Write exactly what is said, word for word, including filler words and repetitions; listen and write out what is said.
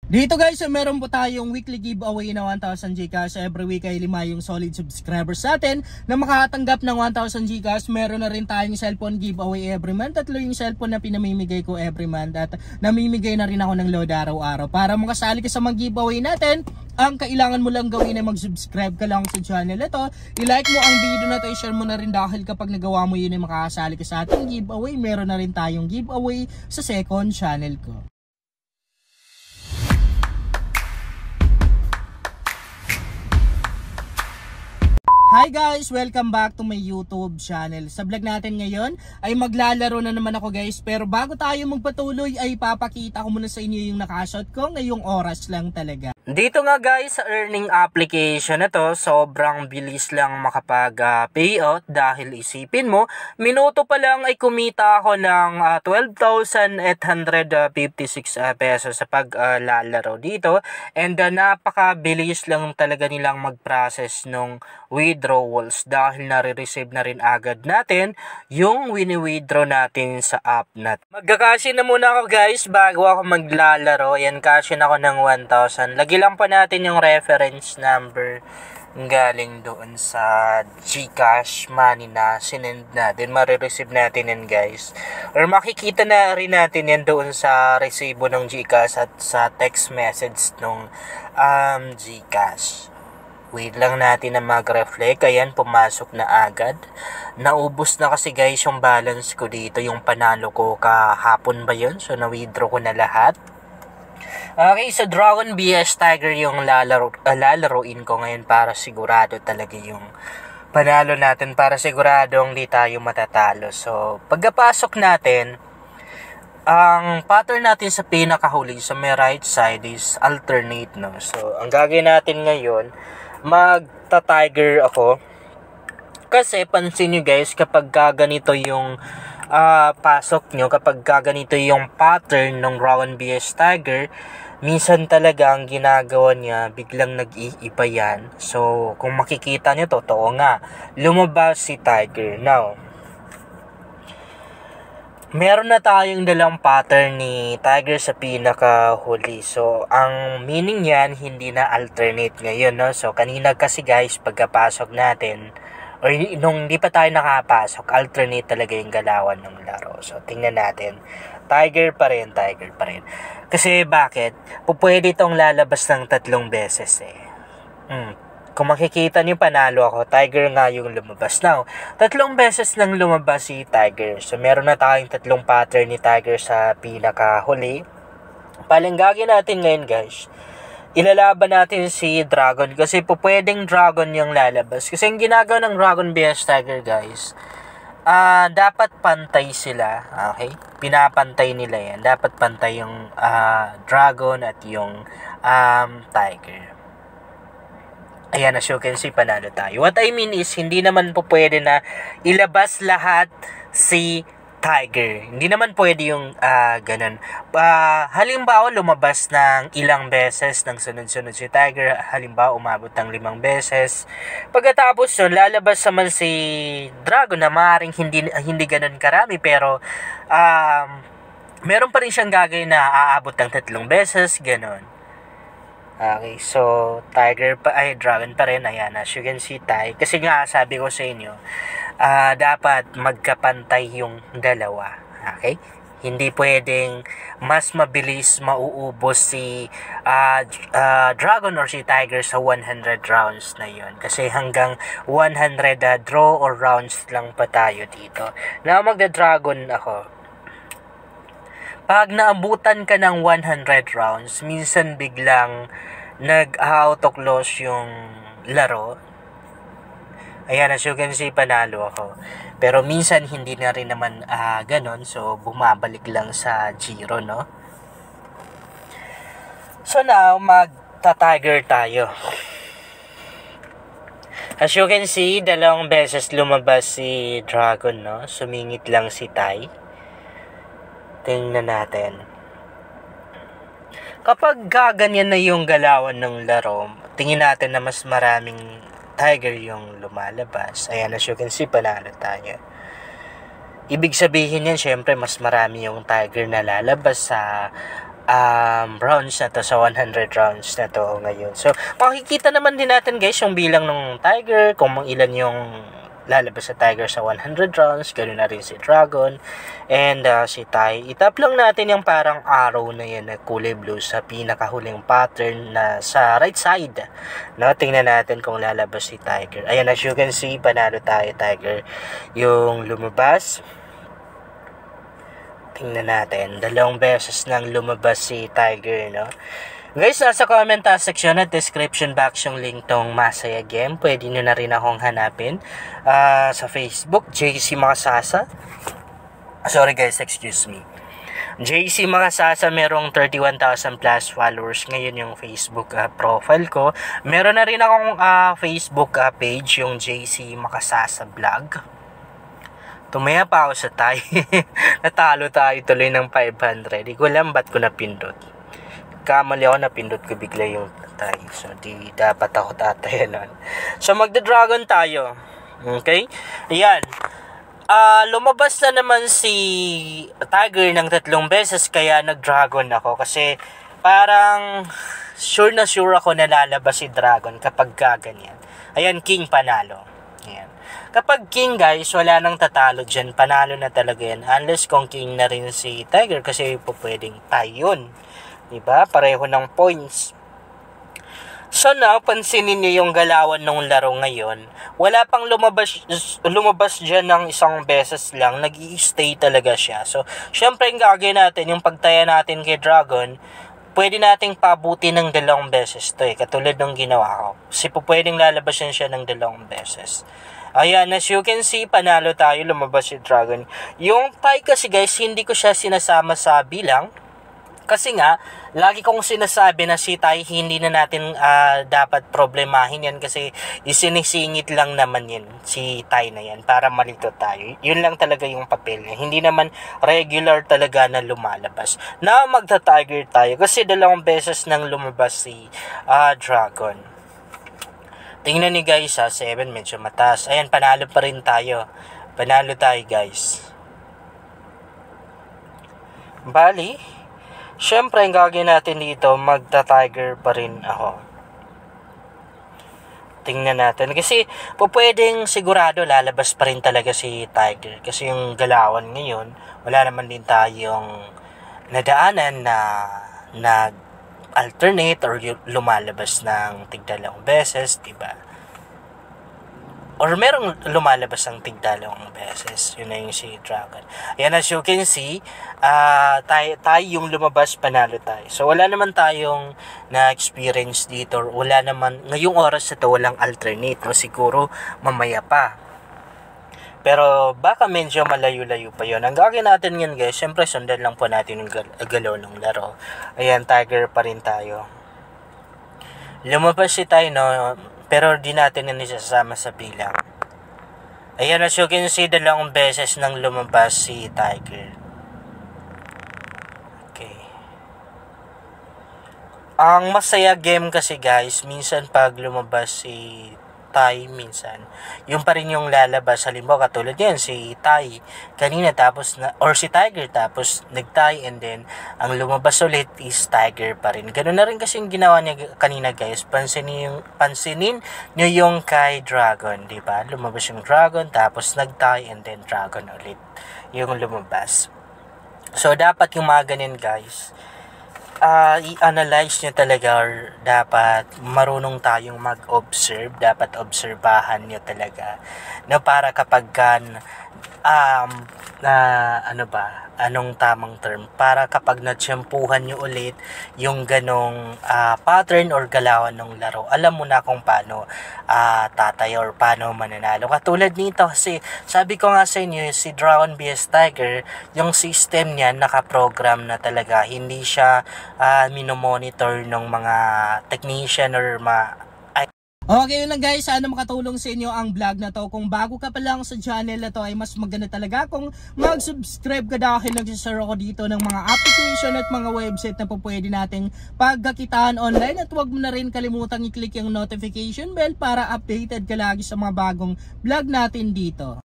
Dito guys, so meron po tayong weekly giveaway na one thousand Gcash. Every week ay lima yung solid subscribers natin na makakatanggap ng one thousand Gcash. Meron na rin tayong cellphone giveaway every month. Tatlo yung cellphone na pinamimigay ko every month. At namimigay na rin ako ng load araw-araw. Para makasali ka sa mga giveaway natin, ang kailangan mo lang gawin ay mag-subscribe ka lang sa channel na to. I-like mo ang video na to, i-share mo na rin dahil kapag nagawa mo yun ay makakasali ka sa ating giveaway. Meron na rin tayong giveaway sa second channel ko. Hi guys! Welcome back to my YouTube channel. Sa vlog natin ngayon ay maglalaro na naman ako guys. Pero bago tayo magpatuloy ay papakita ko muna sa inyo yung nakashot ko ngayong oras lang talaga. Dito nga guys sa earning application na to, sobrang bilis lang makapag uh, payout dahil isipin mo, minuto pa lang ay kumita ako ng uh, twelve thousand eight hundred fifty-six uh, pesos sa paglalaro uh, dito. And uh, napakabilis lang talaga nilang mag-process nung withdrawals dahil nare-receive na rin agad natin yung wini-withdraw natin sa app natin. Magkakasin na muna ako guys bago ako maglalaro. Yan, cashin ako ng one thousand. Lagi lang pa natin yung reference number galing doon sa Gcash money na sinend natin. Marireceive natin yan guys. Or makikita na rin natin yan doon sa resibo ng Gcash at sa text message ng um, Gcash. Wait lang natin na mag-reflect. Ayan, pumasok na agad. Naubos na kasi guys yung balance ko dito. Yung panalo ko kahapon ba yun? So, na-withdraw ko na lahat. Okay, so Dragon B S Tiger yung lalaro, uh, lalaroin ko ngayon para sigurado talaga yung panalo natin. Para siguradong di tayo matatalo. So, pagkapasok natin, ang pattern natin sa pinakahuli sa may right side is alternate, no? So, ang gagawin natin ngayon, magta-tiger ako. Kasi pansin nyo guys, kapag ganito yung uh, pasok nyo, kapag ganito yung pattern ng Dragon B S Tiger, minsan talaga ang ginagawa niya, biglang nag-iiba yan. So, kung makikita nyo, totoo nga, lumabas si Tiger. Now, meron na tayong dalang pattern ni Tiger sa pinakahuli. So, ang meaning yan, hindi na alternate ngayon, no? So, kanina kasi guys, pagkapasok natin, or nung hindi pa tayo nakapasok, alternate talaga yung galawan ng laro. So, tingnan natin. Tiger pa rin, Tiger pa rin. Kasi bakit? Pupwede itong lalabas ng tatlong beses eh. Hmm. Kung makikita niyo, panalo ako. Tiger nga yung lumabas. Now, tatlong beses nang lumabas si Tiger. So, meron na tayong tatlong pattern ni Tiger sa pinakahuli. Palinggagin natin ngayon, guys. Ilalaban natin si Dragon. Kasi po pwedeng Dragon yung lalabas. Kasi yung ginagawa ng Dragon B S Tiger, guys, uh, dapat pantay sila. Okay? Pinapantay nila yan. Dapat pantay yung uh, Dragon at yung um, Tiger. Ayan, as you can see, panalo tayo. What I mean is, hindi naman po pwede na ilabas lahat si Tiger. Hindi naman pwede yung uh, ganun. Uh, halimbawa, lumabas ng ilang beses ng sunod-sunod si Tiger. Halimbawa, umabot ng limang beses. Pagkatapos yun, lalabas naman si Dragon na maaaring hindi, hindi ganun karami. Pero, um, meron pa rin siyang gagawin na aabot ng tatlong beses. Ganun. Okay, so Tiger pa, ay Dragon pa rin. Ayan, as you can see, Tiger. Kasi nga, sabi ko sa inyo, uh, dapat magkapantay yung dalawa. Okay? Hindi pwedeng mas mabilis mauubos si uh, uh, Dragon or si Tiger sa one hundred rounds na yun. Kasi hanggang one hundred uh, draw or rounds lang pa tayo dito. Na magda-Dragon ako. Pag naabutan ka ng one hundred rounds, minsan biglang nag-auto-close yung laro. Ayan, as you can see, panalo ako. Pero minsan hindi na rin naman uh, ganon. So, bumabalik lang sa zero, no? So now, magta-tiger tayo. As you can see, dalawang beses lumabas si Dragon, no? Sumingit lang si Tai. Tingnan natin. Kapag gaganyan na yung galawan ng laro, tingin natin na mas maraming Tiger yung lumalabas. Ayan, as you can see, panalo tayo. Ibig sabihin yan, syempre, mas marami yung Tiger na lalabas sa um, rounds na to, sa one hundred rounds na to ngayon. So, makikita naman din natin guys yung bilang ng Tiger, kung ilan yung lalabas sa Tiger sa one hundred rounds, ganoon na rin si Dragon, and uh, si Tai. Itap lang natin yung parang arrow na yan na kulay blue sa pinakahuling pattern na sa right side. No, tingnan natin kung lalabas si Tiger. Ayan, as you can see, panalo tayo Tiger. Yung lumabas, tingnan natin, dalawang beses nang lumabas si Tiger, no? Guys, nasa comment section at description box yung link tong Masaya Game. Pwede nyo na rin akong hanapin uh, sa Facebook, J C Makasasa. Sorry guys, excuse me. J C Makasasa, merong thirty-one thousand plus followers ngayon yung Facebook uh, profile ko. Meron na rin akong uh, Facebook uh, page, yung J C Makasasa Vlog. Tumaya pa ako sa tayo. Natalo tayo tuloy ng five hundred. Di ko alam ba't ko napindot. Kamali ako, napindot ko bigla yung tayo. So, di dapat ako tataya nun. So, magda-dragon tayo. Okay? Ayan. Uh, lumabas na naman si Tiger ng tatlong beses, kaya nag-dragon ako. Kasi, parang sure na sure ako na lalabas si Dragon kapag gaganyan. Ayan, King panalo. Ayan. Kapag King guys, wala nang tatalo dyan. Panalo na talaga yan. Unless kung King na rin si Tiger, kasi po pwedeng tie yun. Diba? Pareho ng points. So now, pansinin niyo yung galawan ng laro ngayon. Wala pang lumabas, lumabas dyan ng isang beses lang. Nag-i-stay talaga siya. So, syempre yung gagawin natin, yung pagtaya natin kay Dragon, pwede nating pabuti ng dalawang beses to eh. Katulad ng ginawa ko. Kasi po pwedeng lalabas yan siya ng dalawang beses. Ayan, as you can see, panalo tayo, lumabas si Dragon. Yung tie kasi guys, hindi ko siya sinasama sa bilang. Kasi nga, lagi kong sinasabi na si Tai, hindi na natin uh, dapat problemahin yan kasi isinisingit lang naman yan, si Tai na yan, para malito tayo. Yun lang talaga yung papel niya. Hindi naman regular talaga na lumalabas. Na magta-Tiger tayo kasi dalawang beses nang lumabas si uh, Dragon. Tingnan ni guys ha, seven medyo mataas. Ayan, panalo pa rin tayo. Panalo tayo guys. Bali, syempre, ang gagawin natin dito, magta-Tiger pa rin ako. Tingnan natin. Kasi, po pwedeng sigurado lalabas pa rin talaga si Tiger. Kasi yung galawan ngayon, wala naman din tayong nadaanan na nag-alternate or lumalabas ng tigdalawang beses, diba? Or merong lumalabas ng tigdalawang beses. Yun na yung si Dragon. Ayan, as you can see, uh, tayo, tayo yung lumabas, panalo tayo. So, wala naman tayong na-experience dito. Wala naman, ngayong oras na to, walang alternate. No? Siguro, mamaya pa. Pero, baka medyo malayo-layo pa yun. Ang gagawin natin yun, guys, syempre, sundan lang po natin yung gal- galaw ng laro. Ayan, Tiger pa rin tayo. Lumabas si tayo, no? Pero di natin na isasama sa bilang. Ayan, as you can see, dalawang beses nang lumabas si Tiger. Okay. Ang masaya game kasi guys, minsan pag lumabas si Tai, minsan yung pa rin yung lalabas. Halimbawa katulad yan si Tai kanina, tapos na, or si Tiger tapos nag-tie, and then ang lumabas ulit is Tiger pa rin. Ganoon na rin kasi yung ginawa niya kanina guys. Pansinin yung pansinin niyo yung kay Dragon, di ba? Lumabas yung Dragon tapos nag-tie, and then Dragon ulit yung lumabas. So dapat yung mga ganyan guys, Uh, i-analyze nyo talaga, or dapat marunong tayong mag-observe, dapat obserbahan nyo talaga, na para kapag kan um, na ano ba, anong tamang term, para kapag natsyempuhan nyo ulit yung ganong uh, pattern or galawan ng laro, alam mo na kung paano uh, tatay or paano mananalo. Katulad nito kasi sabi ko nga sa inyo, si Dragon V S Tiger, yung system niya nakaprogram na talaga, hindi siya uh, minomonitor ng mga technician or mga. Okay, yun lang guys, sana makatulong sa inyo ang vlog na to. Kung bago ka pa lang sa channel na to, ay mas maganda talaga kung mag-subscribe ka dahil nagsishare ako dito ng mga application at mga website na po pwede nating pagkakitaan online. At huwag mo na rin kalimutang i-click yung notification bell para updated ka lagi sa mga bagong vlog natin dito.